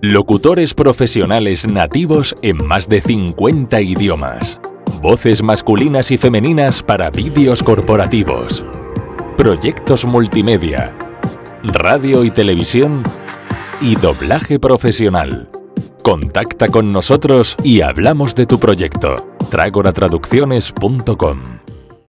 Locutores profesionales nativos en más de 50 idiomas. Voces masculinas y femeninas para vídeos corporativos. Proyectos multimedia. Radio y televisión. Y doblaje profesional. Contacta con nosotros y hablamos de tu proyecto. tragoratraducciones.com